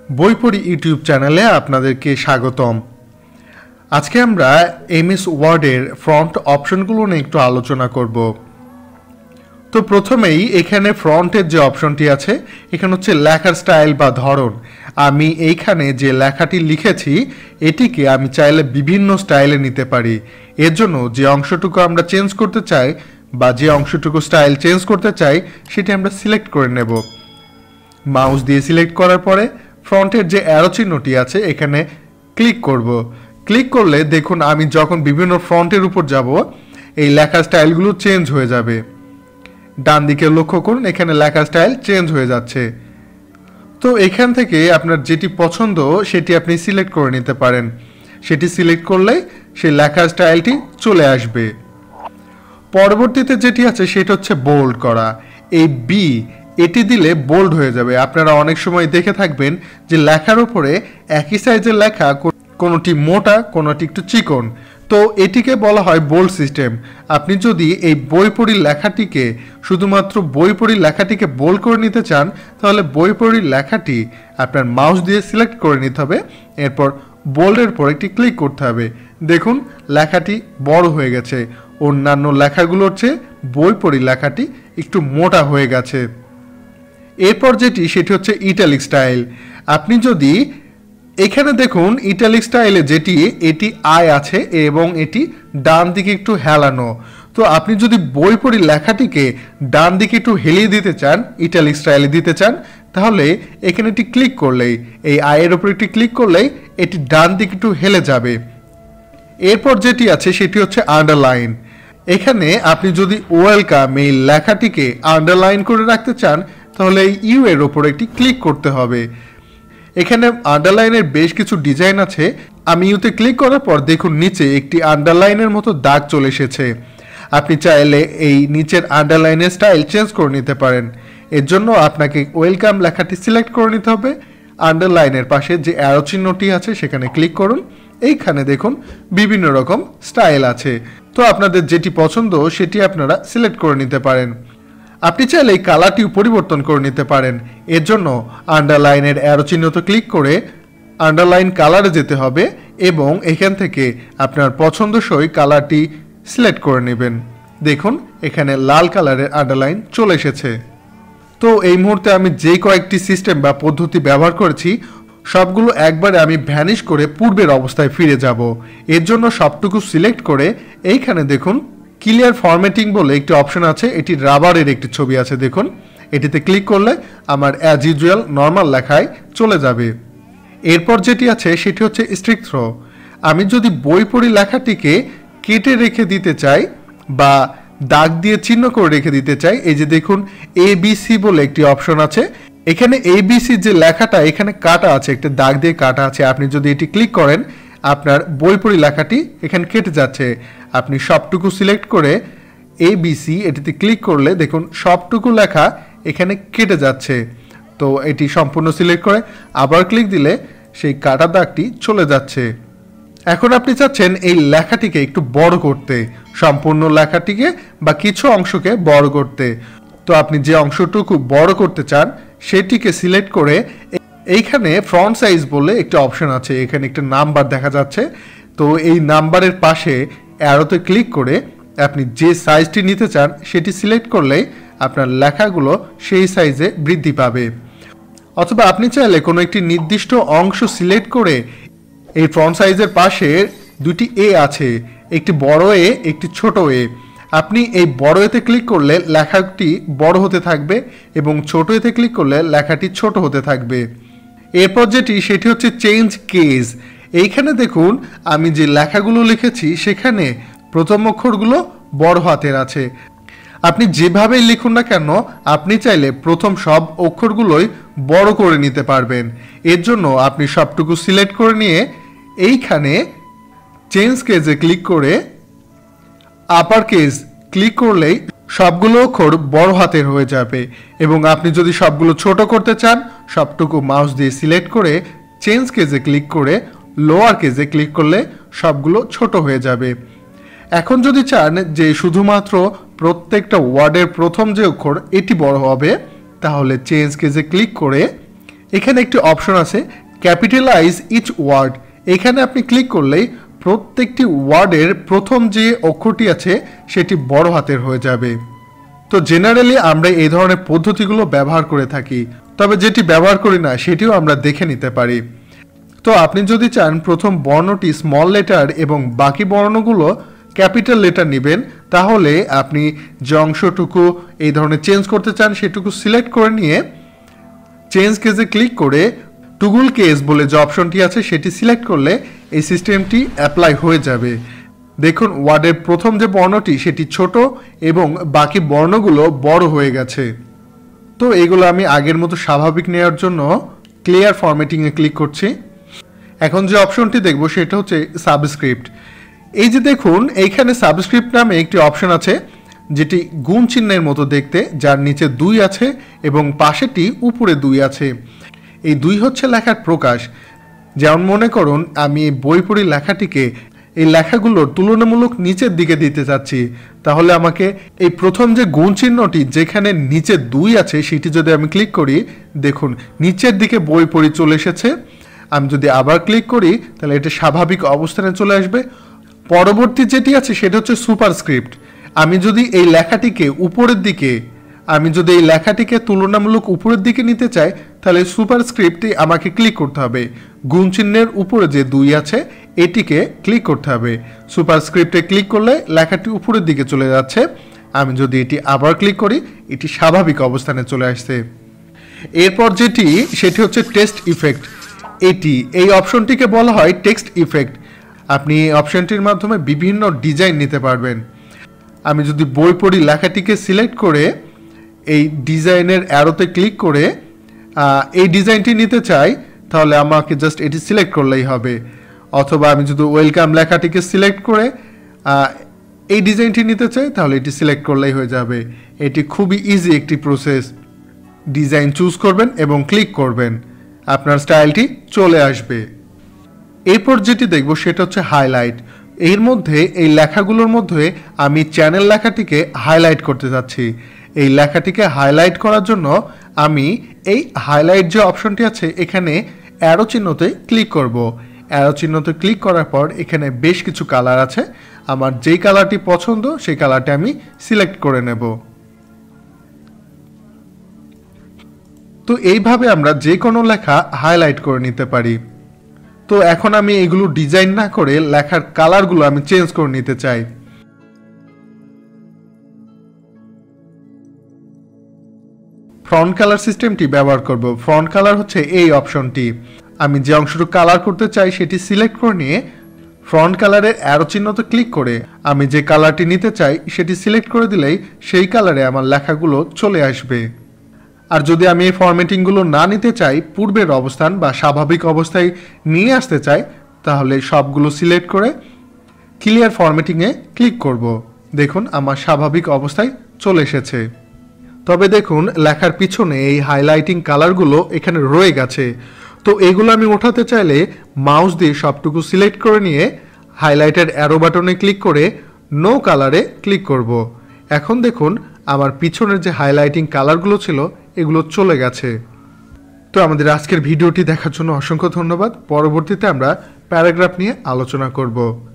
বইপড়ি YouTube চ্যানেলে আপনাদেরকে স্বাগতম। আজকে আমরা এমএস ওয়ার্ডের ফ্রন্ট অপশনগুলো নিয়ে একটু আলোচনা করব। তো প্রথমেই এখানে ফ্রন্টের যে অপশনটি আছে এখানে হচ্ছে লেখার স্টাইল বা ধরন। আমি এইখানে যে লেখাটি লিখেছি এটিকে আমি চাইলে বিভিন্ন স্টাইলে নিতে পারি। এর জন্য যে অংশটুকু আমরা চেঞ্জ করতে চাই বা যে অংশটুকু স্টাইল চেঞ্জ করতে চাই সেটি আমরা সিলেক্ট করে নেব। মাউস দিয়ে সিলেক্ট করার পরে ফ্রন্টের যে অ্যারো চিহ্নটি আছে এখানে ক্লিক করব। ক্লিক করলে দেখুন আমি যখন বিভিন্ন ফ্রন্টের উপর যাব এই লেখার স্টাইলগুলো চেঞ্জ হয়ে যাবে। ডান দিকে লক্ষ্য করুন, এখানে লেখার স্টাইল চেঞ্জ হয়ে যাচ্ছে। তো এখান থেকে আপনার যেটি পছন্দ সেটি আপনি সিলেক্ট করে নিতে পারেন। সেটি সিলেক্ট করলেই সেই লেখার স্টাইলটি চলে আসবে। পরবর্তীতে যেটি আছে সেটা হচ্ছে বোল্ড করা। এই বি এটি দিলে বোল্ড হয়ে যাবে। আপনারা অনেক সময় দেখে থাকবেন যে লেখার উপরে একই সাইজের লেখা, কোনোটি মোটা কোনোটি একটু চিকন, তো এটিকে বলা হয় বোল্ড সিস্টেম। আপনি যদি এই বইপড়ি লেখাটিকে শুধুমাত্র বইপড়ি লেখাটিকে বোল্ড করে নিতে চান তাহলে বইপড়ি লেখাটি আপনার মাউস দিয়ে সিলেক্ট করে নিতে হবে, এরপর বোল্ডের পর একটি ক্লিক করতে হবে। দেখুন লেখাটি বড় হয়ে গেছে। অন্যান্য লেখাগুলোর চেয়ে বইপড়ি লেখাটি একটু মোটা হয়ে গেছে। এরপর যেটি সেটি হচ্ছে ইটালিক স্টাইল। আপনি যদি এখানে দেখুন ইটালিক স্টাইলে যেটি এটি আই আছে এবং এটি ডান দিকে একটু হেলানো। তো আপনি যদি বইপড়ি লেখাটিকে ডান দিকে একটু হেলিয়ে দিতে চান, ইটালিক স্টাইলে দিতে চান, তাহলে এখানে একটি ক্লিক করলেই এই আয়ের উপর একটি ক্লিক করলেই এটি ডান দিকে একটু হেলে যাবে। এরপর যেটি আছে সেটি হচ্ছে আন্ডারলাইন। এখানে আপনি যদি ওয়েলকাম এই লেখাটিকে আন্ডারলাইন করে রাখতে চান তাহলে এই ইউ এর ওপর একটি ক্লিক করতে হবে। এখানে আন্ডারলাইনের বেশ কিছু ডিজাইন আছে। আমি ইউতে ক্লিক করার পর দেখুন নিচে একটি আন্ডারলাইনের মতো দাগ চলে এসেছে। আপনি চাইলে এই নিচের আন্ডারলাইনের স্টাইল চেঞ্জ করে নিতে পারেন। এর জন্য আপনাকে ওয়েলকাম লেখাটি সিলেক্ট করে নিতে হবে। আন্ডারলাইনের পাশে যে অ্যারো চিহ্নটি আছে সেখানে ক্লিক করুন। এইখানে দেখুন বিভিন্ন রকম স্টাইল আছে। তো আপনাদের যেটি পছন্দ সেটি আপনারা সিলেক্ট করে নিতে পারেন। আপনি চাইলে এই কালারটিও পরিবর্তন করে নিতে পারেন। এর জন্য আন্ডারলাইনের অ্যারো চিহ্নতে ক্লিক করে আন্ডারলাইন কালারে যেতে হবে এবং এখান থেকে আপনার পছন্দসই কালারটি সিলেক্ট করে নেবেন। দেখুন এখানে লাল কালারের আন্ডারলাইন চলে এসেছে। তো এই মুহূর্তে আমি যে কয়েকটি সিস্টেম বা পদ্ধতি ব্যবহার করেছি সবগুলো একবারে আমি ভ্যানিশ করে পূর্বের অবস্থায় ফিরে যাব। এর জন্য সবটুকু সিলেক্ট করে এইখানে দেখুন ক্লিয়ার ফরম্যাটিং বলে একটি অপশন আছে। এটি রাবারের একটি ছবি আছে, দেখুন এটিতে ক্লিক করলে আমার অ্যাজ ইউজুয়াল নর্মাল লেখায় চলে যাবে। এরপর যেটি আছে সেটি হচ্ছে স্ট্রিক থ্রো। আমি যদি বইপড়ি লেখাটিকে কেটে রেখে দিতে চাই বা দাগ দিয়ে চিহ্ন করে রেখে দিতে চাই, এই যে দেখুন ABC বলে একটি অপশন আছে। এখানে ABC যে লেখাটা এখানে কাটা আছে, একটা দাগ দিয়ে কাটা আছে। আপনি যদি এটি ক্লিক করেন আপনার বইপড়ি লেখাটি এখানে কেটে যাচ্ছে। আপনি সবটুকু সিলেক্ট করে ABC এটিতে ক্লিক করলে দেখুন সবটুকু লেখা এখানে কেটে যাচ্ছে। তো এটি সম্পূর্ণ সিলেক্ট করে আবার ক্লিক দিলে সেই কাটা দাগটি চলে যাচ্ছে। এখন আপনি চাচ্ছেন এই লেখাটিকে একটু বড় করতে, সম্পূর্ণ লেখাটিকে বা কিছু অংশকে বড় করতে। তো আপনি যে অংশটুকু বড় করতে চান সেটিকে সিলেক্ট করে এইখানে ফ্রন্ট সাইজ বলে একটি অপশন আছে। এখানে একটা নাম্বার দেখা যাচ্ছে। তো এই নাম্বারের পাশে অ্যারোতে ক্লিক করে আপনি যে সাইজটি নিতে চান সেটি সিলেক্ট করলেই আপনার লেখাগুলো সেই সাইজে বৃদ্ধি পাবে। অথবা আপনি চাইলে কোনো একটি নির্দিষ্ট অংশ সিলেক্ট করে এই ফ্রন্ট সাইজের পাশে দুটি এ আছে, একটি বড় এ একটি ছোট এ। আপনি এই বড় এতে ক্লিক করলে লেখাটি বড় হতে থাকবে এবং ছোট এতে ক্লিক করলে লেখাটি ছোট হতে থাকবে। এরপর যেটি সেটি হচ্ছে চেঞ্জ কেস। এইখানে দেখুন আমি যে লেখাগুলো লিখেছি সেখানে প্রথম অক্ষরগুলো বড় হাতের আছে। আপনি যেভাবেই লিখুন না কেন আপনি চাইলে প্রথম সব অক্ষরগুলোই বড় করে নিতে পারবেন। এর জন্য আপনি সবটুকু সিলেক্ট করে নিয়ে এইখানে চেঞ্জ কেসে ক্লিক করে আপার কেস ক্লিক করলেই সবগুলো অক্ষর বড় হাতের হয়ে যাবে। এবং আপনি যদি সবগুলো ছোট করতে চান সবটুকু মাউস দিয়ে সিলেক্ট করে চেঞ্জ কেসে ক্লিক করে লোয়ার কেসে ক্লিক করলে সবগুলো ছোট হয়ে যাবে। এখন যদি চান যে শুধুমাত্র প্রত্যেকটা ওয়ার্ডের প্রথম যে অক্ষর এটি বড় হবে তাহলে চেঞ্জ কেসে ক্লিক করে এখানে একটি অপশন আছে ক্যাপিটালাইজ ইচ ওয়ার্ড। এখানে আপনি ক্লিক করলেই প্রত্যেকটি ওয়ার্ডের প্রথম যে অক্ষরটি আছে সেটি বড় হাতের হয়ে যাবে। তো জেনারেলি আমরা এই ধরনের পদ্ধতিগুলো ব্যবহার করে থাকি, তবে যেটি ব্যবহার করি না সেটিও আমরা দেখে নিতে পারি। তো আপনি যদি চান প্রথম বর্ণটি স্মল লেটার এবং বাকি বর্ণগুলো ক্যাপিটাল লেটার নেবেন, তাহলে আপনি যে অংশটুকু এই ধরনের চেঞ্জ করতে চান সেটুকু সিলেক্ট করে নিয়ে চেঞ্জ কেসে ক্লিক করে টুগুল কেস বলে যে অপশনটি আছে সেটি সিলেক্ট করলে এই সিস্টেমটি অ্যাপ্লাই হয়ে যাবে। দেখুন ওয়ার্ডের প্রথম যে বর্ণটি সেটি ছোট এবং বাকি বর্ণগুলো বড় হয়ে গেছে। তো এগুলো আমি আগের মতো স্বাভাবিক নেওয়ার জন্য ক্লিয়ার ফরম্যাটিংয়ে ক্লিক করছি। এখন যে অপশনটি দেখব সেটা হচ্ছে সাবস্ক্রিপ্ট। এই যে দেখুন এইখানে সাবস্ক্রিপ্ট নামে একটি অপশন আছে যেটি গুণ চিহ্নের মতো দেখতে, যার নিচে 2 আছে এবং পাশেটি উপরে 2 আছে। এই 2 হচ্ছে লেখার প্রকাশ। যেমন মনে করুন আমি বই পড়ি লেখাটিকে এই লেখাগুলোর তুলনামূলক নিচের দিকে দিতে চাচ্ছি, তাহলে আমাকে এই প্রথম যে গুণ চিহ্নটি যেখানে নিচে 2 আছে সেটি যদি আমি ক্লিক করি, দেখুন নিচের দিকে বই পড়ি চলে এসেছে। আমি যদি আবার ক্লিক করি তাহলে এটা স্বাভাবিক অবস্থানে চলে আসবে। পরবর্তী যেটি আছে সেটা হচ্ছে সুপারস্ক্রিপ্ট। আমি যদি এই লেখাটিকে উপরের দিকে তুলনামূলক উপরের দিকে নিতে চাই, তাহলে সুপারস্ক্রিপ্টটি আমাকে ক্লিক করতে হবে। গুণ চিহ্নের উপরে যে 2 আছে এটিকে ক্লিক করতে হবে। সুপারস্ক্রিপ্টে ক্লিক করলে লেখাটি উপরের দিকে চলে যাচ্ছে। আমি যদি এটি আবার ক্লিক করি, এটি স্বাভাবিক অবস্থানে চলে আসছে। এরপর সেটি হচ্ছে টেক্সট ইফেক্ট। এই অপশনটিকে বলা হয় টেক্সট ইফেক্ট। আপনি এই অপশনটির মাধ্যমে বিভিন্ন ডিজাইন নিতে পারবেন। আমি যদি বই পড়ি লেখাটিকে সিলেক্ট করে এই ডিজাইনের অ্যারোতে ক্লিক করে এই ডিজাইনটি নিতে চাই, তাহলে আমাকে জাস্ট এটি সিলেক্ট করলেই হবে। অথবা আমি যদি ওয়েলকাম লেখাটিকে সিলেক্ট করে এই ডিজাইনটি নিতে চাই, তাহলে এটি সিলেক্ট করলেই হয়ে যাবে। এটি খুবই ইজি একটি প্রসেস। ডিজাইন চুজ করবেন এবং ক্লিক করবেন, আপনার স্টাইলটি চলে আসবে। এরপর যেটি দেখব সেটা হচ্ছে হাইলাইট। এর মধ্যে এই লেখাগুলোর মধ্যে আমি চ্যানেল লেখাটিকে হাইলাইট করতে যাচ্ছি। এই লেখাটিকে হাইলাইট করার জন্য আমি এই হাইলাইট যে অপশনটি আছে এখানে অ্যারো চিহ্নতে ক্লিক করব। অ্যারো চিহ্নতে ক্লিক করার পর এখানে বেশ কিছু কালার আছে। আমার যেই কালারটি পছন্দ সেই কালারটি আমি সিলেক্ট করে নেব। তো এইভাবে আমরা যে কোনো লেখা হাইলাইট করে নিতে পারি। তো এখন আমি এগুলো ডিজাইন না করে লেখার কালারগুলো আমি চেঞ্জ করে নিতে চাই। ফ্রন্ট কালার সিস্টেমটি ব্যবহার করব। ফ্রন্ট কালার হচ্ছে এই অপশনটি। আমি যে অংশটুকু কালার করতে চাই সেটি সিলেক্ট করে নিয়ে ফ্রন্ট কালারের অ্যারো চিহ্নতে ক্লিক করে আমি যে কালারটি নিতে চাই সেটি সিলেক্ট করে দিলেই সেই কালারে আমার লেখাগুলো চলে আসবে। আর যদি আমি এই ফরম্যাটিংগুলো না নিতে চাই, পূর্বের অবস্থান বা স্বাভাবিক অবস্থায় নিয়ে আসতে চাই, তাহলে সবগুলো সিলেক্ট করে ক্লিয়ার ফরম্যাটিংয়ে ক্লিক করব। দেখুন আমার স্বাভাবিক অবস্থায় চলে এসেছে। তবে দেখুন লেখার পিছনে এই হাইলাইটিং কালারগুলো এখানে রয়ে গেছে। তো এগুলো আমি ওঠাতে চাইলে মাউস দিয়ে সবটুকু সিলেক্ট করে নিয়ে হাইলাইটের অ্যারো বাটনে ক্লিক করে নো কালারে ক্লিক করব। এখন দেখুন আমার পিছনের যে হাইলাইটিং কালারগুলো ছিল এগুলো চলে গেছে। তো আমাদের আজকের ভিডিওটি দেখার জন্য অসংখ্য ধন্যবাদ। পরবর্তীতে আমরা প্যারাগ্রাফ নিয়ে আলোচনা করব।